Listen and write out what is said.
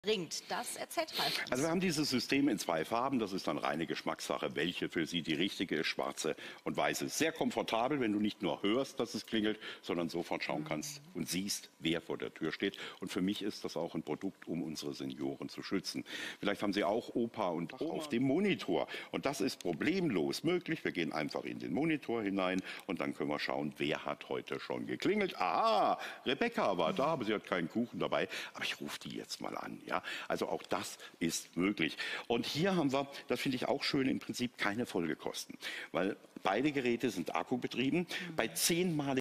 bringt. Das erzählt Ralf uns. Also wir haben dieses System in 2 Farben. Das ist dann reine Geschmackssache, welche für Sie die richtige ist, schwarze und weiße. Sehr komfortabel, wenn du nicht nur hörst, dass es klingelt, sondern sofort schauen kannst und siehst, wer vor der Tür steht. Und für mich ist das auch ein Produkt, um unsere Senioren zu schützen. Vielleicht haben Sie auch Opa und Oma auf dem Monitor. Und das ist problemlos möglich. Wir gehen einfach in den Monitor hinein und dann können wir schauen, wer hat heute schon geklingelt. Aha, Rebecca war da, aber sie hat keinen Kuchen dabei. Aber ich rufe die jetzt mal an. Ja, also auch das ist möglich. Und hier haben wir, das finde ich auch schön, im Prinzip keine Folgekosten, weil beide Geräte sind akkubetrieben. Bei 10-mal